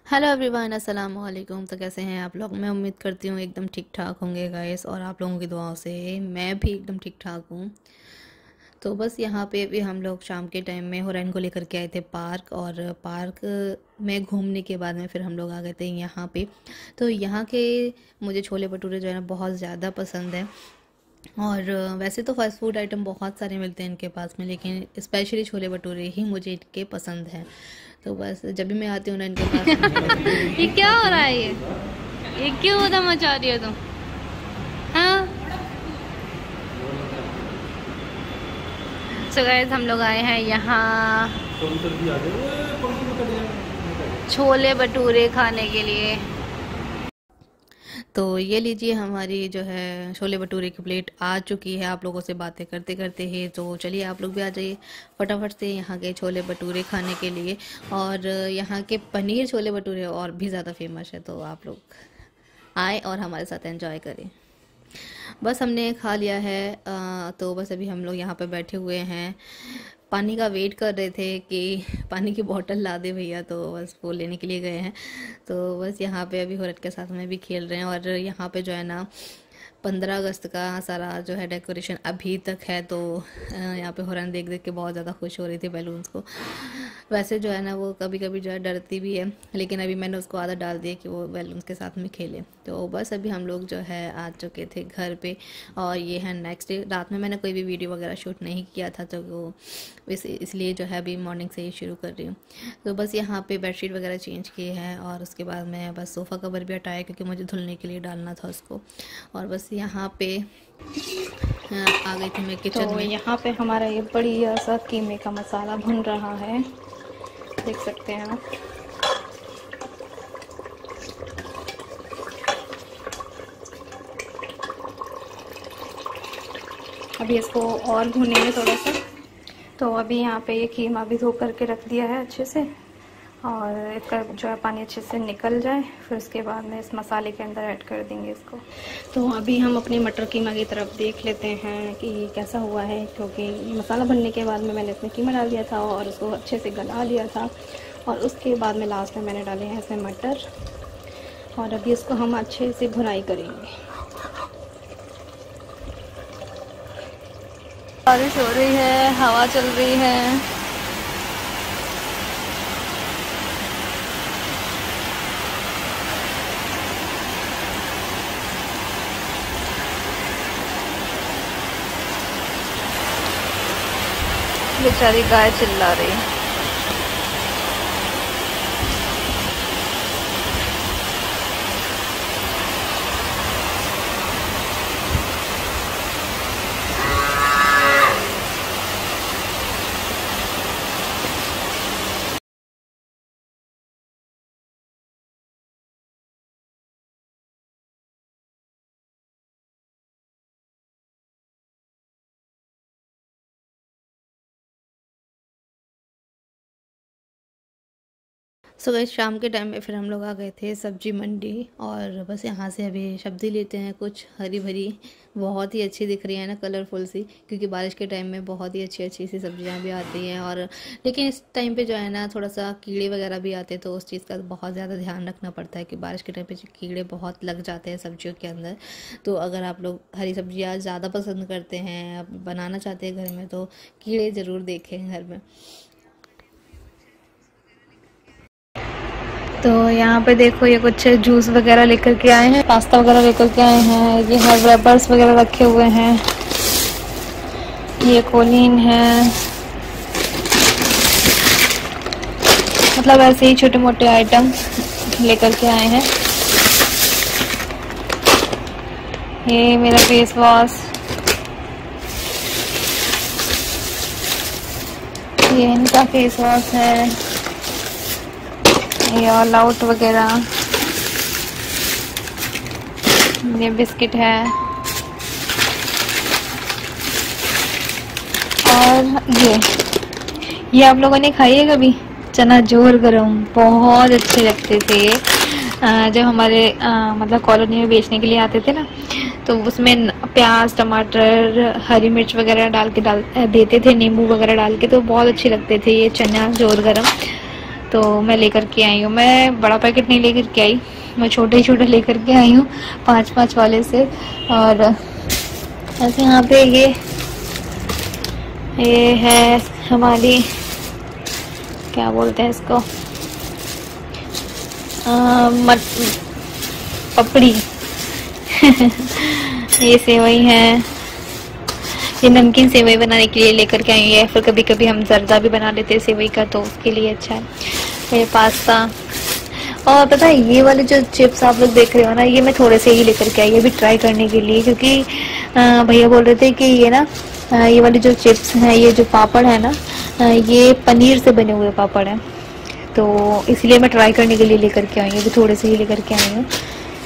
Hello everyone, अस्सलाम वालेकुम। तो कैसे हैं आप लोग? मैं उम्मीद करती हूँ एकदम ठीक ठाक होंगे गाइस, और आप लोगों की दुआओं से मैं भी एकदम ठीक ठाक हूँ। तो बस यहाँ पे भी हम लोग शाम के टाइम में हुरैन को लेकर के आए थे पार्क, और पार्क में घूमने के बाद में फिर हम लोग आ गए थे यहाँ पे। तो यहाँ के मुझे छोले भटूरे जो है ना बहुत ज़्यादा पसंद है। और वैसे तो फास्ट फूड आइटम बहुत सारे मिलते हैं इनके पास में, लेकिन स्पेशली छोले भटूरे ही मुझे इनके पसंद हैं। तो बस जब भी मैं आती हूँ ना इनके पास में ये क्या हो रहा है? ये क्यों होता मचा रही हो तुम? हाँ, सो गाइस हम लोग आए हैं यहाँ छोले भटूरे खाने के लिए। तो ये लीजिए, हमारी जो है छोले भटूरे की प्लेट आ चुकी है। आप लोगों से बातें करते करते ही, तो चलिए आप लोग भी आ जाइए फटाफट से यहाँ के छोले भटूरे खाने के लिए। और यहाँ के पनीर छोले भटूरे और भी ज़्यादा फेमस है, तो आप लोग आए और हमारे साथ एंजॉय करें। बस हमने खा लिया है। तो बस अभी हम लोग यहाँ पे बैठे हुए हैं, पानी का वेट कर रहे थे कि पानी की बोतल ला दे भैया, तो बस वो लेने के लिए गए हैं। तो बस यहाँ पे अभी हुरत के साथ में भी खेल रहे हैं। और यहाँ पे जो है ना 15 अगस्त का सारा जो है डेकोरेशन अभी तक है। तो यहाँ पे हुरन देख देख के बहुत ज़्यादा खुश हो रही थी बैलून्स को। वैसे जो है ना वो कभी कभी जो है डरती भी है, लेकिन अभी मैंने उसको आदत डाल दी है कि वो बैलून्स के साथ में खेले। तो बस अभी हम लोग जो है आ चुके थे घर पे, और ये है नेक्स्ट डे। रात में मैंने कोई भी वीडियो वगैरह शूट नहीं किया था, तो वो इसलिए जो है अभी मॉर्निंग से ही शुरू कर रही हूँ। तो बस यहाँ पे बेडशीट वगैरह चेंज किए हैं, और उसके बाद मैं बस सोफ़ा कवर भी हटाया क्योंकि मुझे धुलने के लिए डालना था उसको। और बस यहाँ पे आ गई थी मैं किचन तो में। यहाँ पे हमारा ये बढ़िया सा कीमे का मसाला भुन रहा है, देख सकते हैं आप। अभी इसको और भुनेंगे थोड़ा सा। तो अभी यहाँ पे ये कीमा भी धो करके रख दिया है अच्छे से, और इसका जो है पानी अच्छे से निकल जाए, फिर उसके बाद में इस मसाले के अंदर ऐड कर देंगे इसको। तो अभी हम अपने मटर कीमा की तरफ देख लेते हैं कि कैसा हुआ है, क्योंकि मसाला भरने के बाद में मैंने इसमें कीमा डाल दिया था और उसको अच्छे से गला लिया था, और उसके बाद में लास्ट में मैंने डाले हैं इसमें मटर, और अभी इसको हम अच्छे से भुनाई करेंगे। बारिश हो रही है, हवा चल रही है। बेचारी गाय चिल्ला रही है। सो गाइस शाम के टाइम में फिर हम लोग आ गए थे सब्जी मंडी, और बस यहाँ से अभी सब्ज़ी लेते हैं। कुछ हरी भरी बहुत ही अच्छी दिख रही है ना, कलरफुल सी, क्योंकि बारिश के टाइम में बहुत ही अच्छी अच्छी सी सब्जियाँ भी आती हैं। और लेकिन इस टाइम पे जो है ना थोड़ा सा कीड़े वगैरह भी आते हैं, तो उस चीज़ का बहुत ज़्यादा ध्यान रखना पड़ता है कि बारिश के टाइम पे कीड़े बहुत लग जाते हैं सब्जियों के अंदर। तो अगर आप लोग हरी सब्जियाँ ज़्यादा पसंद करते हैं, बनाना चाहते हैं घर में, तो कीड़े ज़रूर देखें घर में। तो यहाँ पे देखो ये कुछ जूस वगैरह लेकर के आए हैं, पास्ता वगैरह लेकर के आए हैं। ये है रैपर्स वगैरह रखे हुए हैं, ये कोलिन है, मतलब ऐसे ही छोटे मोटे आइटम लेकर के आए हैं। ये मेरा फेस वॉश, ये इनका फेस वॉश है, ये ऑल आउट वगैरह, ये बिस्किट है, और ये आप लोगों ने खाई है कभी? चना जोर गरम, बहुत अच्छे लगते थे। जब हमारे मतलब कॉलोनी में बेचने के लिए आते थे ना, तो उसमें प्याज टमाटर हरी मिर्च वगैरह डाल देते थे, नींबू वगैरह डाल के, तो बहुत अच्छे लगते थे ये चना जोर गरम। तो मैं लेकर के आई हूँ। मैं बड़ा पैकेट नहीं लेकर के आई, मैं छोटे छोटे लेकर के आई हूँ 5-5 वाले से। और ऐसे यहाँ पे ये है हमारी, क्या बोलते हैं इसको, पपड़ी ये सेवई है, ये नमकीन सेवई बनाने के लिए लेकर के आई है। फिर कभी कभी हम जर्दा भी बना लेते हैं सेवई का, तो उसके लिए अच्छा है। ये पास्ता, और पता है ये वाले जो चिप्स आप लोग देख रहे हो ना, ये मैं थोड़े से ही लेकर के आई, ये भी ट्राई करने के लिए, क्योंकि भैया बोल रहे थे कि ये ना ये वाले जो चिप्स हैं, ये जो पापड़ है ना, ये पनीर से बने हुए पापड़ हैं, तो इसलिए मैं ट्राई करने के लिए लेकर के आई हूँ। भी थोड़े से ही लेकर के आई हूँ।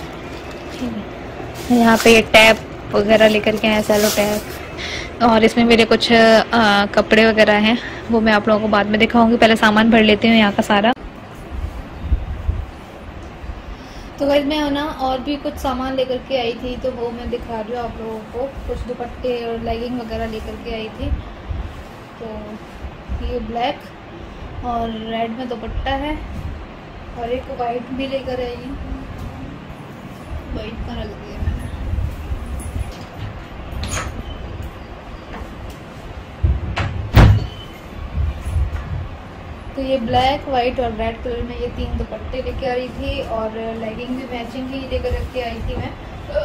यहाँ पे ये टैप वगैरह लेकर के आए, सेलो टैप, और इसमें मेरे कुछ कपड़े वगैरह हैं, वो मैं आप लोगों को बाद में दिखाऊंगी। पहले सामान भर लेती हूँ यहाँ का सारा। तो गाइस मैं ना और भी कुछ सामान लेकर के आई थी, तो वो मैं दिखा रही हूँ आप लोगों को। कुछ दुपट्टे और लेगिंग वगैरह लेकर के आई थी। तो ये ब्लैक और रेड में दुपट्टा है, और एक वाइट भी लेकर आई हूँ। वाइट कलर लग गया मैंने। तो ये ब्लैक, वाइट और रेड कलर में ये 3 दुपट्टे लेके आ रही थी, और लेगिंग भी मैचिंग ही लेकर रख के आई थी मैं।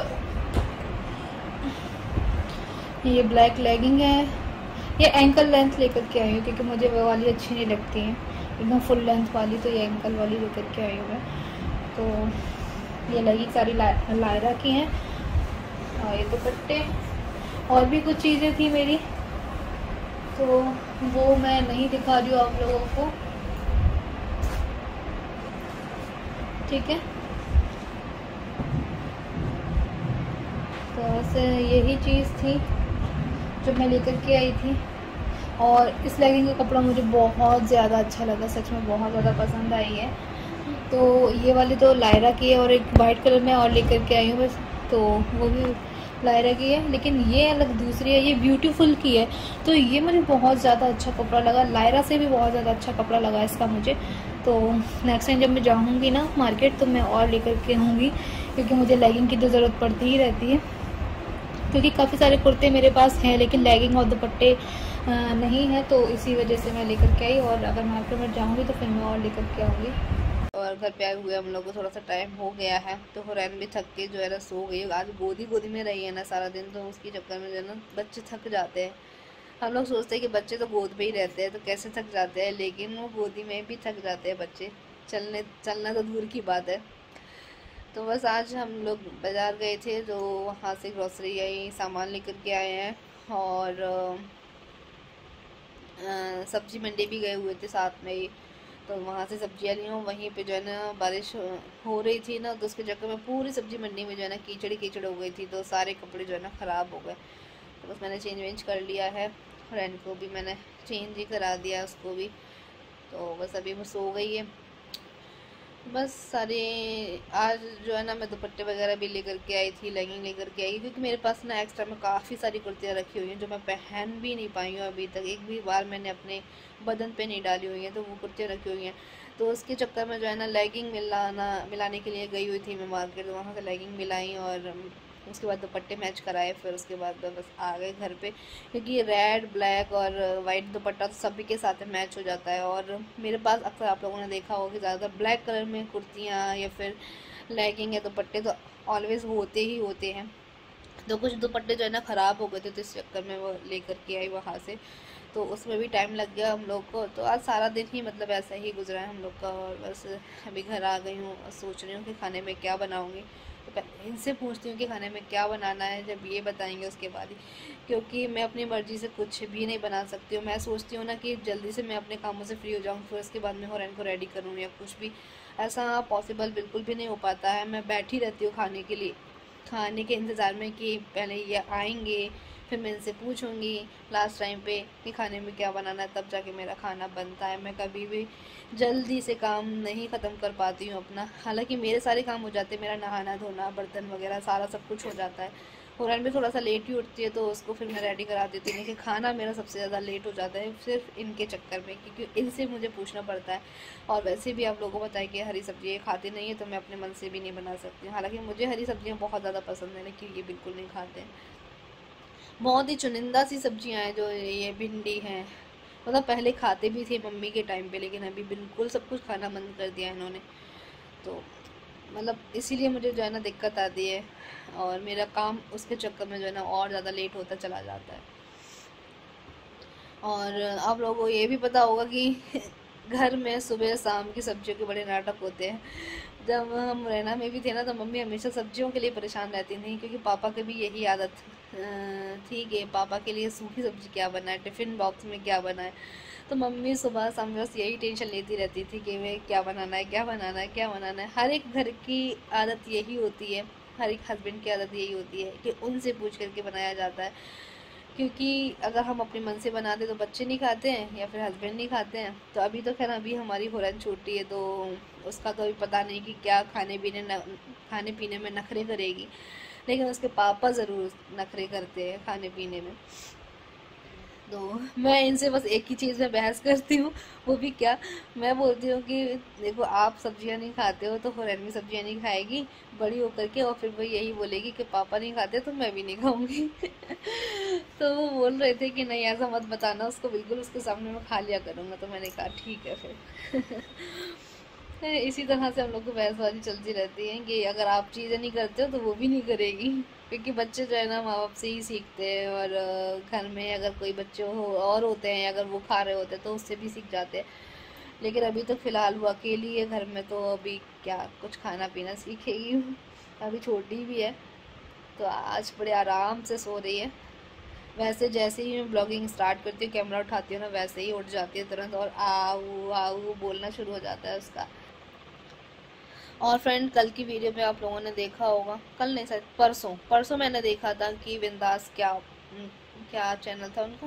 ये ब्लैक लेगिंग है, ये एंकल लेंथ लेकर के आई हूँ, क्योंकि मुझे वो वाली अच्छी नहीं लगती है एकदम फुल लेंथ वाली, तो ये एंकल वाली लेकर के आई हूँ मैं। तो ये लेगिंग सारी लायरा की हैं, और ये दुपट्टे, और भी कुछ चीज़ें थी मेरी, तो वो मैं नहीं दिखा रही हूँ आप लोगों को, ठीक है। तो ऐसे यही चीज़ थी जो मैं लेकर के आई थी। और इस लेगिंग का कपड़ा मुझे बहुत ज़्यादा अच्छा लगा, सच में बहुत ज़्यादा पसंद आई है। तो ये वाली तो लायरा की है, और एक वाइट कलर में और लेकर के आई हूँ बस, तो वो भी लायरा की है, लेकिन ये अलग दूसरी है, ये ब्यूटीफुल की है। तो ये मुझे बहुत ज़्यादा अच्छा कपड़ा लगा, लायरा से भी बहुत ज़्यादा अच्छा कपड़ा लगा इसका मुझे। तो नेक्स्ट टाइम जब मैं जाऊँगी ना मार्केट, तो मैं और लेकर के आऊँगी, क्योंकि मुझे लेगिंग की तो ज़रूरत पड़ती ही रहती है, क्योंकि काफ़ी सारे कुर्ते मेरे पास हैं, लेकिन लेगिंग और दुपट्टे नहीं है, तो इसी वजह से मैं लेकर के आई। और अगर मार्केट में जाऊँगी तो फिर मैं और लेकर के आऊँगी। और घर पे आए हुए हम लोग को थोड़ा सा टाइम हो गया है, तो हुरैन भी थक के जो है ना सो गई। आज गोदी में रही है ना सारा दिन, तो उसके चक्कर में जो है ना बच्चे थक जाते हैं। हम लोग सोचते हैं कि बच्चे तो गोद में ही रहते हैं तो कैसे थक जाते हैं, लेकिन वो गोदी में भी थक जाते हैं बच्चे, चलना तो दूर की बात है। तो बस आज हम लोग बाज़ार गए थे, तो वहाँ से ग्रॉसरी आई, सामान लेकर के आए हैं, और सब्जी मंडी भी गए हुए थे साथ में ही, तो वहाँ से सब्जियाँ ली हूँ। वहीं पे जो है ना बारिश हो रही थी ना, तो उसके चक्कर में पूरी सब्जी मंडी में जो है ना कीचड़ हो गई थी, तो सारे कपड़े जो है ना ख़राब हो गए। तो बस मैंने चेंज कर लिया है, फ्रेंड को भी मैंने चेंज ही करा दिया, उसको भी। तो बस अभी वो सो गई है। बस सारे आज जो है ना मैं दुपट्टे वगैरह भी लेकर के आई थी, लेगिंग लेकर के आई, क्योंकि मेरे पास ना एक्स्ट्रा में काफ़ी सारी कुर्तियाँ रखी हुई हैं जो मैं पहन भी नहीं पाई हूँ अभी तक, एक भी बार मैंने अपने बदन पे नहीं डाली हुई हैं, तो वो कुर्तियाँ रखी हुई हैं। तो उसके चक्कर में जो है ना लेगिंग मिलाने के लिए गई हुई थी मैं मार्केट, तो वहाँ से लेगिंग मिलाई, और उसके बाद दुपट्टे मैच कराए। फिर उसके बाद बस आ गए घर पे, क्योंकि रेड, ब्लैक और वाइट दुपट्टा तो सभी के साथ मैच हो जाता है। और मेरे पास अक्सर आप लोगों ने देखा होगा कि ज़्यादातर ब्लैक कलर में कुर्तियाँ या फिर लेगिंग या दुपट्टे तो ऑलवेज़ होते ही होते हैं। तो कुछ दुपट्टे जो है ना ख़राब हो गए थे, तो इस चक्कर में वो लेकर के आई वहाँ से, तो उसमें भी टाइम लग गया हम लोग को। तो आज सारा दिन ही मतलब ऐसा ही गुजरा है हम लोग का। और बस अभी घर आ गई हूँ, सोच रही हूँ कि खाने में क्या बनाऊँगी। तो इनसे पूछती हूँ कि खाने में क्या बनाना है, जब ये बताएंगे उसके बाद ही, क्योंकि मैं अपनी मर्ज़ी से कुछ भी नहीं बना सकती हूँ। मैं सोचती हूँ ना कि जल्दी से मैं अपने कामों से फ्री हो जाऊँ, फिर उसके बाद मैं हुरैन को रेडी करूँ या कुछ भी, ऐसा पॉसिबल बिल्कुल भी नहीं हो पाता है। मैं बैठी रहती हूँ खाने के लिए, खाने के इंतज़ार में कि पहले ये आएंगे, फिर मैं इनसे पूछूंगी लास्ट टाइम पे कि खाने में क्या बनाना है, तब जाके मेरा खाना बनता है। मैं कभी भी जल्दी से काम नहीं ख़त्म कर पाती हूँ अपना। हालांकि मेरे सारे काम हो जाते हैं, मेरा नहाना धोना, बर्तन वगैरह सारा सब कुछ हो जाता है। हुरैन भी थोड़ा सा लेट ही उठती है तो उसको फिर मैं रेडी करा देती हूँ, लेकिन खाना मेरा सबसे ज़्यादा लेट हो जाता है सिर्फ इनके चक्कर में, क्योंकि इनसे मुझे पूछना पड़ता है। और वैसे भी आप लोगों को बताया कि हरी सब्जी खाते नहीं है तो मैं अपने मन से भी नहीं बना सकती। हालांकि मुझे हरी सब्जियाँ बहुत ज़्यादा पसंद है, लेकिन ये बिल्कुल नहीं खाते हैं। बहुत ही चुनिंदा सी सब्जियाँ हैं जो ये भिंडी हैं, मतलब पहले खाते भी थे मम्मी के टाइम पे, लेकिन अभी बिल्कुल सब कुछ खाना बंद कर दिया इन्होंने। तो मतलब इसीलिए मुझे जो है ना दिक्कत आती है, और मेरा काम उसके चक्कर में जो है ना और ज़्यादा लेट होता चला जाता है। और आप लोगों को ये भी पता होगा कि घर में सुबह शाम की सब्जियों के बड़े नाटक होते हैं। जब हम रहना में भी थे ना तो मम्मी हमेशा सब्जियों के लिए परेशान रहती थी, क्योंकि पापा की भी यही आदत थी कि पापा के लिए सूखी सब्जी क्या बनाए, टिफ़िन बॉक्स में क्या बनाए। तो मम्मी सुबह शाम बस यही टेंशन लेती रहती थी कि वे क्या बनाना है, क्या बनाना है, क्या बनाना है। हर एक घर की आदत यही होती है, हर एक हस्बैंड की आदत यही होती है कि उनसे पूछ करके बनाया जाता है, क्योंकि अगर हम अपने मन से बना दे तो बच्चे नहीं खाते हैं या फिर हस्बैंड नहीं खाते हैं। तो अभी तो खैर अभी हमारी हुरैन छोटी है तो उसका तो अभी पता नहीं कि क्या खाने पीने में नखरे करेगी, लेकिन उसके पापा ज़रूर नखरे करते हैं खाने पीने में। तो मैं इनसे बस एक ही चीज़ में बहस करती हूँ, वो भी क्या, मैं बोलती हूँ कि देखो आप सब्जियाँ नहीं खाते हो तो हुरैन भी सब्जियाँ नहीं खाएगी बड़ी होकर के, और फिर वो यही बोलेगी कि पापा नहीं खाते तो मैं भी नहीं खाऊंगी। तो वो बोल रहे थे कि नहीं ऐसा मत बताना उसको, बिल्कुल उसके सामने मैं खा लिया करूँगा। तो मैंने कहा ठीक है फिर। इसी तरह से हम लोग को बहसबाजी चलती रहती है कि अगर आप चीज़ें नहीं करते हो तो वो भी नहीं करेगी, क्योंकि बच्चे जो है ना माँ बाप से ही सीखते हैं। और घर में अगर कोई बच्चे और होते हैं, अगर वो खा रहे होते हैं तो उससे भी सीख जाते हैं। लेकिन अभी तो फ़िलहाल वो अकेली है घर में, तो अभी क्या कुछ खाना पीना सीखेगी। अभी छोटी भी है तो आज बड़े आराम से सो रही है। वैसे जैसे ही मैं ब्लॉगिंग स्टार्ट करती हूँ, कैमरा उठाती हूँ ना, वैसे ही उठ जाती है तुरंत और आऊ आऊ बोलना शुरू हो जाता है उसका। और फ्रेंड कल की वीडियो में आप लोगों ने देखा होगा, कल नहीं शायद परसों परसों मैंने देखा था कि बिंदास क्या चैनल था उनका,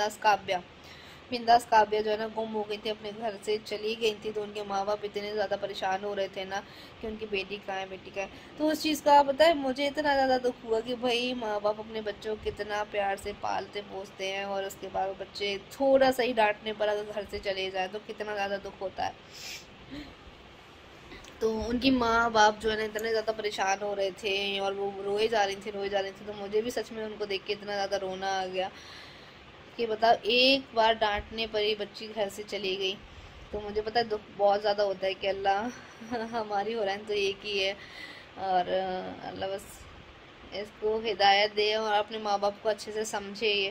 बिंदास काव्या जो है ना गुम हो गई थी, अपने घर से चली गई थी। तो उनके माँ बाप इतने ज़्यादा परेशान हो रहे थे ना कि उनकी बेटी कहाँ है, बेटी कहाँ है। तो उस चीज़ का पता है मुझे इतना ज़्यादा दुख हुआ कि भाई माँ बाप अपने बच्चों को कितना प्यार से पालते पोसते हैं, और उसके बाद बच्चे थोड़ा सा ही डांटने पर अगर घर से चले जाए तो कितना ज़्यादा दुख होता है। तो उनकी माँ बाप जो है ना इतने ज़्यादा परेशान हो रहे थे और वो रोए जा रही थी। तो मुझे भी सच में उनको देख के इतना ज़्यादा रोना आ गया कि बताओ एक बार डांटने पर ही बच्ची घर से चली गई। तो मुझे पता है दुख बहुत ज़्यादा होता है कि अल्लाह हमारी हुरैन तो एक ही है, और अल्लाह बस इसको हिदायत दे और अपने माँ बाप को अच्छे से समझे। ये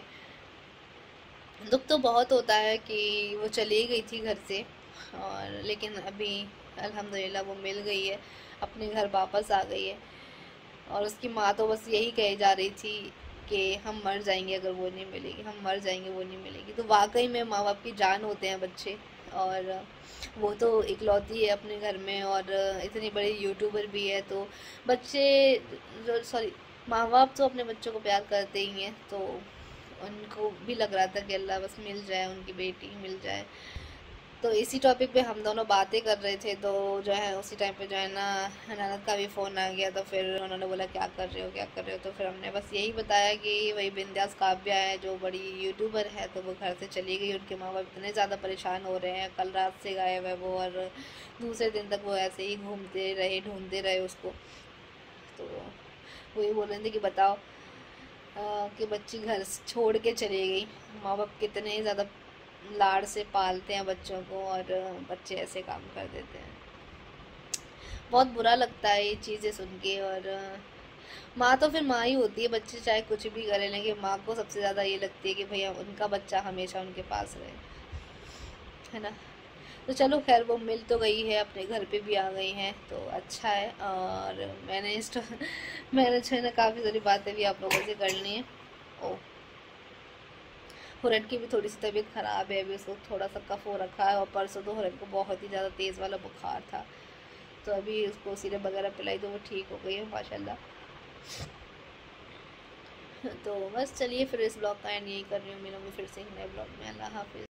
दुख तो बहुत होता है कि वो चली गई थी घर से, और लेकिन अभी अल्हम्दुलिल्लाह वो मिल गई है, अपने घर वापस आ गई है। और उसकी माँ तो बस यही कही जा रही थी कि हम मर जाएंगे अगर वो नहीं मिलेगी, हम मर जाएंगे वो नहीं मिलेगी। तो वाकई में माँ बाप की जान होते हैं बच्चे, और वो तो इकलौती है अपने घर में और इतनी बड़ी यूट्यूबर भी है। तो बच्चे जो सॉरी माँ बाप तो अपने बच्चों को प्यार करते ही हैं। तो उनको भी लग रहा था कि अल्लाह बस मिल जाए, उनकी बेटी मिल जाए। तो इसी टॉपिक पे हम दोनों बातें कर रहे थे, तो जो है उसी टाइम पे जो है ना ननद का भी फ़ोन आ गया। तो फिर उन्होंने बोला क्या कर रहे हो, क्या कर रहे हो। तो फिर हमने बस यही बताया कि वही बिंदास काव्या है जो बड़ी यूट्यूबर है, तो वो घर से चली गई। उनके माँ बाप इतने ज़्यादा परेशान हो रहे हैं, कल रात से गायब है वो, और दूसरे दिन तक वो ऐसे ही घूमते रहे, ढूंढते रहे उसको। तो वो ये बोल रहे थे कि बताओ कि बच्ची घर छोड़ के चली गई। माँ बाप कितने ज़्यादा लाड़ से पालते हैं बच्चों को, और बच्चे ऐसे काम कर देते हैं। बहुत बुरा लगता है ये चीज़ें सुन के। और माँ तो फिर माँ ही होती है, बच्चे चाहे कुछ भी करें, लेकिन माँ को सबसे ज़्यादा ये लगती है कि भैया उनका बच्चा हमेशा उनके पास रहे, है ना। तो चलो खैर वो मिल तो गई है, अपने घर पे भी आ गई हैं, तो अच्छा है। और मैंने जो है ना काफ़ी सारी बातें भी आप लोगों से कर ली हैं। ओ हुरैन की भी थोड़ी सी तबीयत ख़राब है, अभी उसको थोड़ा सा कफ हो रखा है, और परसों तो हुरैन को बहुत ही ज़्यादा तेज़ वाला बुखार था। तो अभी उसको सिरप वगैरह पिलाई तो वो ठीक हो गई है माशाल्लाह। तो बस चलिए फिर इस ब्लॉग का एंड यही कर रही हूँ, मिलूँगी फिर से एक नए ब्लॉग में। अल्लाह हाफिज़।